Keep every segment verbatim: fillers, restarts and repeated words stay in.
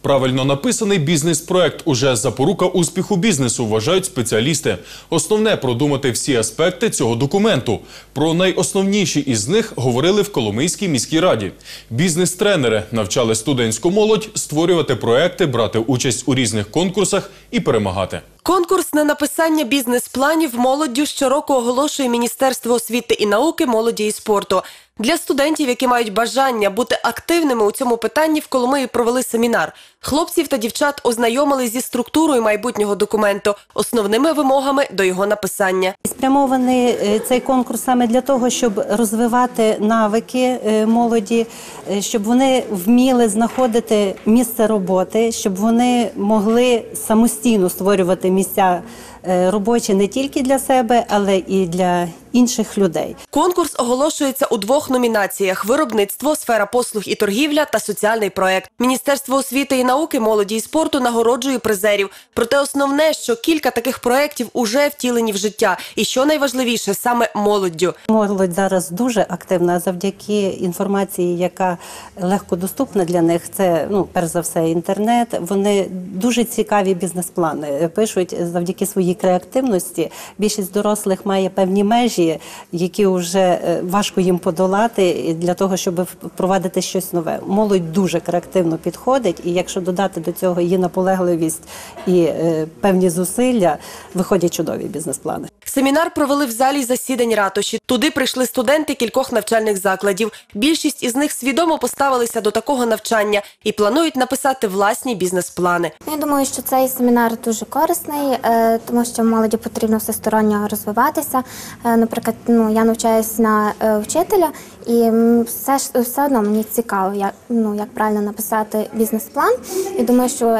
Правильно написаний бізнес-проект – уже запорука успіху бізнесу, вважають спеціалісти. Основне – продумати всі аспекти цього документу. Про найосновніші із них говорили в Коломийській міській раді. Бізнес-тренери навчали студентську молодь створювати проекти, брати участь у різних конкурсах і перемагати. Конкурс на написання бізнес-планів молоддю щороку оголошує Міністерство освіти і науки, молоді і спорту. Для студентів, які мають бажання бути активними у цьому питанні, в Коломиї провели семінар. Хлопців та дівчат ознайомили зі структурою майбутнього документу, основними вимогами до його написання. Спрямований цей конкурс саме для того, щоб розвивати навики молоді, щоб вони вміли знаходити місце роботи, щоб вони могли самостійно створювати місця робочі не тільки для себе, але і для інших людей. Конкурс оголошується у двох номінаціях – виробництво, сфера послуг і торгівля та соціальний проект. Міністерство освіти і науки, молоді і спорту нагороджує призерів. Проте основне, що кілька таких проєктів уже втілені в життя. І що найважливіше, саме молоддю. Молодь зараз дуже активна завдяки інформації, яка легко доступна для них. Це, ну, перш за все, інтернет. Вони дуже цікаві бізнес-плани пишуть завдяки своїй креативності. Більшість дорослих має певні межі, які вже важко їм подолати для того, щоб впровадити щось нове. Молодь дуже креативно підходить, і якщо додати до цього її наполегливість і е, певні зусилля, виходять чудові бізнес-плани. Семінар провели в залі засідань ратуші. Туди прийшли студенти кількох навчальних закладів. Більшість із них свідомо поставилися до такого навчання і планують написати власні бізнес-плани. Я думаю, що цей семінар дуже корисний, тому що молоді потрібно всесторонньо розвиватися. Наприклад, ну, я навчаюсь на вчителя, і все, все одно мені цікаво, як, ну, як правильно написати бізнес-план. І думаю, що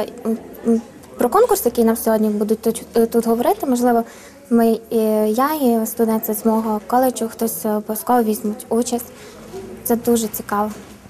про конкурс, який нам сьогодні будуть тут, тут говорити, можливо, ми, я і студенти з мого коледжу, хтось обов'язково візьмуть участь. Це дуже цікаво.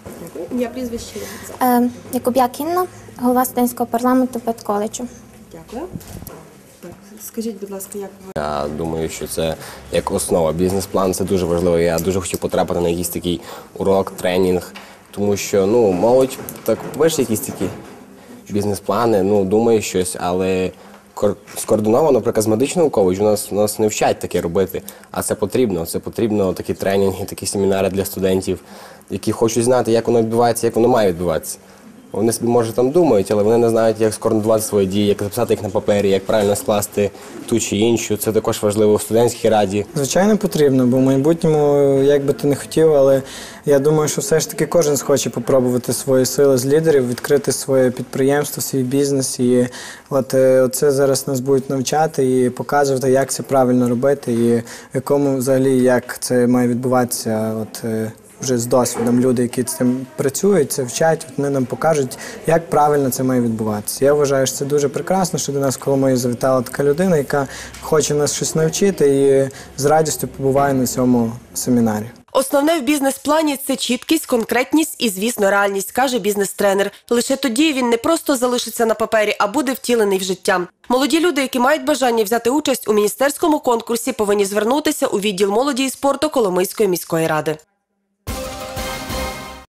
Я прізвище. Е, Якуб'як Інна, голова студентського парламенту педколеджу. Дякую. Так, скажіть, будь ласка, як ви? Я думаю, що це як основа. Бізнес-план – це дуже важливо. Я дуже хотів потрапити на якийсь такий урок, тренінг, тому що, ну, молодь так пише якісь такі бізнес-плани, ну, думає щось, але скоординовано, наприклад, з медичного коледжу у нас, у нас не вчать таке робити, а це потрібно. Це потрібно такі тренінги, такі семінари для студентів, які хочуть знати, як воно відбувається, як воно має відбуватися. Вони собі, може, там думають, але вони не знають, як скоординувати свої дії, як записати їх на папері, як правильно скласти ту чи іншу. Це також важливо в студентській раді. Звичайно, потрібно, бо в майбутньому, як би ти не хотів, але я думаю, що все ж таки кожен схоче попробувати свої сили з лідерів, відкрити своє підприємство, свій бізнес. І от оце зараз нас будуть навчати і показувати, як це правильно робити і в якому взагалі, як це має відбуватися. От, вже з досвідом люди, які з цим працюють, це вчать, вони нам покажуть, як правильно це має відбуватися. Я вважаю, що це дуже прекрасно, що до нас в Коломиї завітала така людина, яка хоче нас щось навчити і з радістю побуває на цьому семінарі. Основне в бізнес-плані – це чіткість, конкретність і, звісно, реальність, каже бізнес-тренер. Лише тоді він не просто залишиться на папері, а буде втілений в життя. Молоді люди, які мають бажання взяти участь у міністерському конкурсі, повинні звернутися у відділ молоді і спорту Коломийської міської ради.